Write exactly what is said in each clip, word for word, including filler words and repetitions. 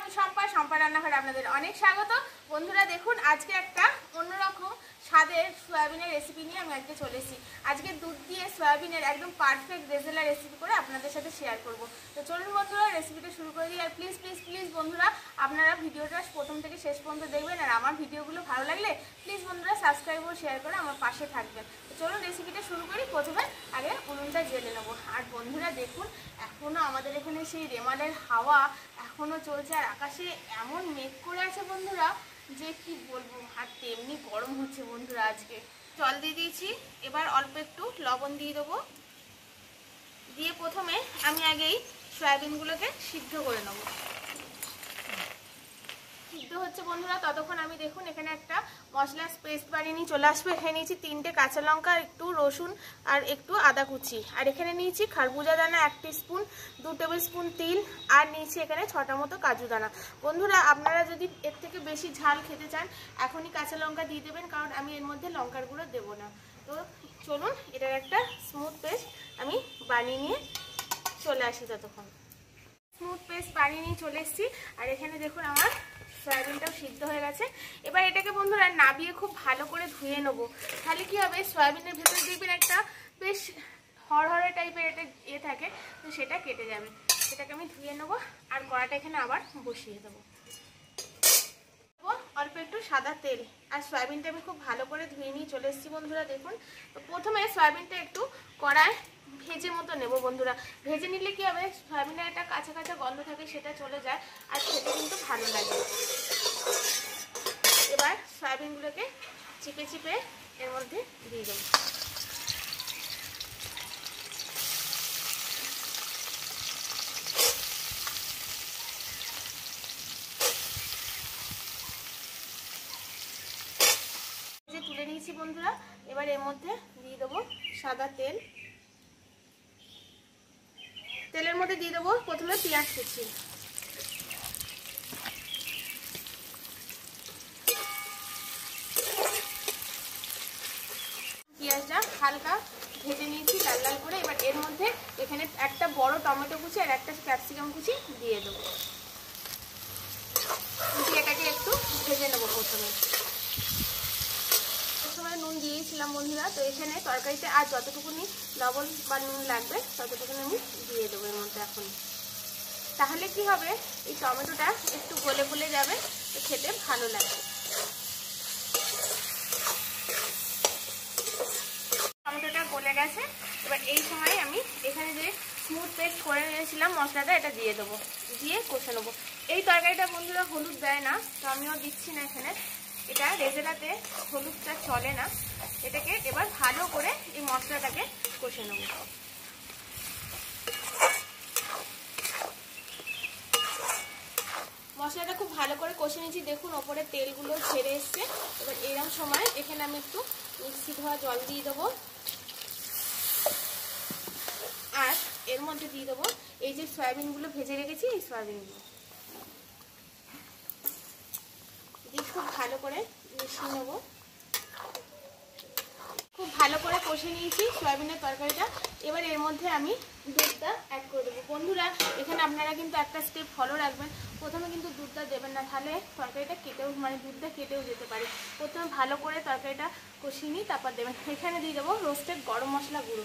আমি শম্পা শম্পা রান্নাঘরে আপনাদের অনেক স্বাগত। বন্ধুরা দেখুন, আজকে একটা অন্যরকম স্বাদের সয়াবিনের রেসিপি নিয়ে আমি আজকে চলে এসেছি। আজকে দুধ দিয়ে সয়াবিনের একদম পারফেক্ট রেজালা রেসিপি করে আপনাদের সাথে শেয়ার করব। তো চলুন বন্ধুরা, রেসিপিটা শুরু করে দিই। আর প্লিজ প্লিজ প্লিজ বন্ধুরা, আপনারা ভিডিওটা প্রথম থেকে শেষ পর্যন্ত দেখবেন। আর আমার ভিডিওগুলো ভালো লাগলে প্লিজ বন্ধুরা সাবস্ক্রাইব ও শেয়ার করে আমার পাশে থাকবেন। তো চলুন রেসিপিটা শুরু করি। প্রথমে আগে উনুনটা জেলে নেবো। আর বন্ধুরা দেখুন, এখনও আমাদের এখানে সেই রেমালের হাওয়া এখনও চলছে। আর আকাশে এমন মেঘ করে আছে বন্ধুরা যে কি বলবো, আর তেমনি গরম হচ্ছে বন্ধুরা। আজকে জল দিয়ে দিয়েছি, এবার অল্প একটু লবণ দিয়ে দেবো। দিয়ে প্রথমে আমি আগেই সয়াবিনগুলোকে সিদ্ধ করে নেবো। সিদ্ধ হচ্ছে বন্ধুরা, ততক্ষণ আমি দেখুন এখানে একটা মশলার পেস্ট বানিয়ে নিয়ে চলে আসবো। এখানে নিয়েছি তিনটে কাঁচা লঙ্কা, একটু রসুন আর একটু আদা কুচি। আর এখানে নিয়েছি খারবুজা দানা এক স্পুন, দু টেবিল স্পুন তিল, আর নিয়েছি এখানে ছটা মতো কাজু দানা। বন্ধুরা আপনারা যদি এর থেকে বেশি ঝাল খেতে চান এখনই কাঁচা লঙ্কা দিয়ে দেবেন, কারণ আমি এর মধ্যে লঙ্কার গুঁড়ো দেবো না। তো চলুন এটার একটা স্মুথ পেস্ট আমি বানিয়ে নিয়ে চলে আসি। ততক্ষণ স্মুথ পেস্ট বানিয়ে নিয়ে চলে এসেছি। আর এখানে দেখুন আমার সয়াবিনটাও সিদ্ধ হয়ে গেছে। এবার এটাকে বন্ধুরা নাবিয়ে খুব ভালো করে ধুয়ে নেবো। তাহলে কি হবে, সয়াবিনের ভেতরে দেখবেন একটা বেশ হরহরে টাইপের একটা ইয়ে থাকে, তো সেটা কেটে যাবে। সেটাকে আমি ধুয়ে নেবো। আর কড়াটা এখানে আবার বসিয়ে দেবো। অল্প একটু সাদা তেল। আর সয়াবিনটা আমি খুব ভালো করে ধুয়ে নিয়ে চলে এসেছি বন্ধুরা। দেখুন, তো প্রথমে সয়াবিনটা একটু কড়ায় ভেজে মতো নেব বন্ধুরা। ভেজে নিলে কি হবে, সয়াবিনের একটা কাঁচা কাঁচা গন্ধ থাকে, সেটা চলে যায় আর খেতে কিন্তু ভালো লাগে। এবার সয়াবিনগুলোকে চিপে চিপে এর মধ্যে দিয়ে দেবো। তুলে নিয়েছি বন্ধুরা। এবার এর মধ্যে দিয়ে দেবো সাদা তেল। তেলের মধ্যে দিয়ে দেবো প্রথমে পেঁয়াজ কুচি। পেঁয়াজটা হালকা ভেজে নিয়েছি লাল লাল করে। এবার এর মধ্যে এখানে একটা বড় টমেটো কুচি আর একটা ক্যাপসিকাম কুচি দিয়ে দেবো। এটাকে একটু ভেজে নেবো। প্রথমে নুন দিয়েছিলাম বন্ধুরা, তো এখানে তরকারিতে আর যতটুকুনি লবণ বা নুন লাগবে ততটুকুনি আমি দিয়ে দেবো এর মধ্যে এখন। তাহলে কি হবে, এই টমেটোটা একটু গলে গলে যাবে, তো খেতে ভালো লাগবে। টমেটোটা গলে গেছে। এবার এই সময় আমি এখানে যে স্মুথ পেস্ট করে নিয়েছিলাম মশলাটা, এটা দিয়ে দেবো। দিয়ে কষে নেবো। এই তরকারিটা বন্ধুরা হলুদ দেয় না, তো আমিও দিচ্ছি না এখানে। এটা রেজালাতে হলুদটা চলে না। এটাকে এবার ভালো করে এই মশলাটাকে কষে নেব। মশলাটা খুব ভালো করে কষে নিয়েছি। দেখুন ওপরে তেলগুলো ছেড়ে এসছে। এবার এরকম সময় এখানে আমি একটু মিক্সি ধোয়া জল দিয়ে দেবো। আর এর মধ্যে দিয়ে দেবো এই যে সয়াবিনগুলো ভেজে রেখেছি, এই সয়াবিনগুলো দিয়ে খুব ভালো করে মিশিয়ে নেবো। খুব ভালো করে কষে নিয়েছি সয়াবিনের তরকারিটা। এবার এর মধ্যে আমি দুধটা অ্যাড করে দেবো। বন্ধুরা এখানে আপনারা কিন্তু একটা স্টেপ ফলো রাখবেন। প্রথমে কিন্তু দুধটা দেবেন না, তাহলে তরকারিটা কেটেও মানে দুধটা কেটেও যেতে পারে। প্রথমে ভালো করে তরকারিটা কষিয়ে নিই, তারপর দেবেন। এখানে দিয়ে দেবো রোস্টেড গরম মশলা গুঁড়ো।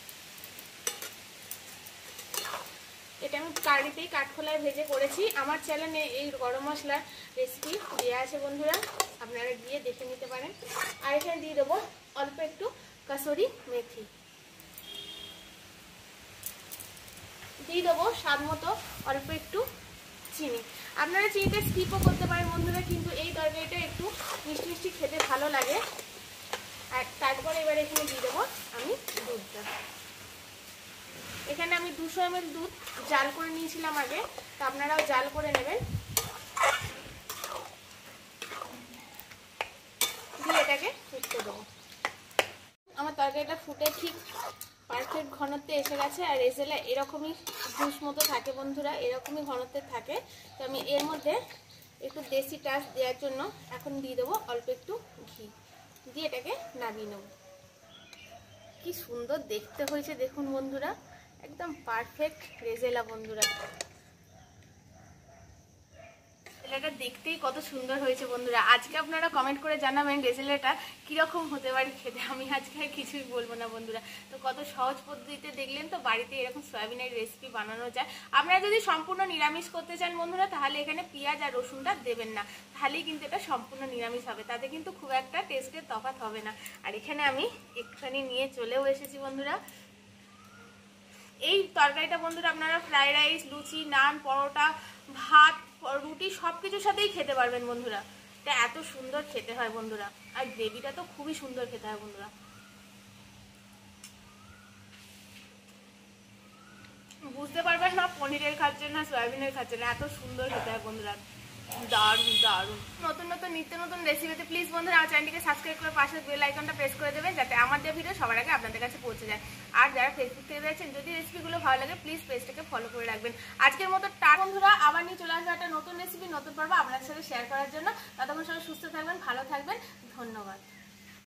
এটা আমি কারিতেই কাঠখোলায় ভেজে করেছি। আমার চ্যানেলে এই গরম মশলার রেসিপি দেওয়া আছে বন্ধুরা, আপনারা গিয়ে দেখে নিতে পারেন। আর এখানে দিয়ে দেবো অল্প একটু কাসুরি মেথি। দিয়ে দেবো স্বাদ মতো অল্প একটু চিনি। আপনারা চিনিটা স্কিপও করতে পারেন বন্ধুরা, কিন্তু এই তরকারিটা একটু মিষ্টি মিষ্টি খেতে ভালো লাগে। আর তারপরে এবার এখানে দিয়ে দেবো আমি দুধটা। এখানে আমি দুশো এম এল দুধ জাল করে নিয়েছিলাম আগে, তো আপনারাও জাল করে নেবেন। দিয়ে এটাকে ফুটতে দেবো। আমার তরকারিটা ফুটে ঠিক পারফেক্ট ঘনত্বে এসে গেছে। আর রেজালা এরকমই জুস মতো থাকে বন্ধুরা, এরকমই ঘনত্বে থাকে। তো আমি এর মধ্যে একটু দেশি টাচ দেওয়ার জন্য এখন দিয়ে দেবো অল্প একটু ঘি। দিয়ে এটাকে নামিয়ে নেব। কি সুন্দর দেখতে হয়েছে দেখুন বন্ধুরা, একদম পারফেক্ট রেজালা বন্ধুরা। রেজাল্টটা দেখতেই কত সুন্দর হয়েছে বন্ধুরা। আজকে আপনারা কমেন্ট করে জানাবেন রেজাল্টটা কীরকম হতে পারে খেতে। আমি আজকে কিছুই বলবো না বন্ধুরা। তো কত সহজ পদ্ধতিতে দেখলেন তো বাড়িতে এরকম সয়াবিনের রেসিপি বানানো যায়। আপনারা যদি সম্পূর্ণ নিরামিষ করতে চান বন্ধুরা তাহলে এখানে পেঁয়াজ আর রসুনটা দেবেন না, তাহলেই কিন্তু এটা সম্পূর্ণ নিরামিষ হবে, তাতে কিন্তু খুব একটা টেস্টের তফাৎ হবে না। আর এখানে আমি একটুখানি নিয়ে চলেও এসেছি বন্ধুরা। এই তরকারিটা বন্ধুরা আপনারা ফ্রাইড রাইস, লুচি, নান, পরোটা, ভাত, রুটি সব কিছুর সাথেই খেতে পারবেন বন্ধুরা। এটা এত সুন্দর খেতে হয় বন্ধুরা, আর গ্রেভিটা তো খুবই সুন্দর খেতে হয় বন্ধুরা। বুঝতে পারবেন না পনিরের খাচ্ছেন না সয়াবিনের খাচ্ছেন, এত সুন্দর খেতে হয় বন্ধুরা, দারুণ দারুণ। নতুন নতুন নিত্য নতুন রেসিপিতে প্লিজ বন্ধুরা আমার চ্যানেলটিকে সাবস্ক্রাইব করে পাশে বেল আইকনটা প্রেস করে দেবেন, যাতে আমার যে ভিডিও সবার আগে আপনাদের কাছে পৌঁছে যায়। আর যারা ফেসবুক থেকে দেখছেন যদি রেসিপিগুলো ভালো লাগে প্লিজ পেজটাকে ফলো করে রাখবেন। আজকের মতো টাটা বন্ধুরা, আবার নিয়ে চলে আসবে একটা নতুন রেসিপি, নতুন পর্ব আপনাদের সাথে শেয়ার করার জন্য। ততক্ষণ সবাই সুস্থ থাকবেন, ভালো থাকবেন, ধন্যবাদ।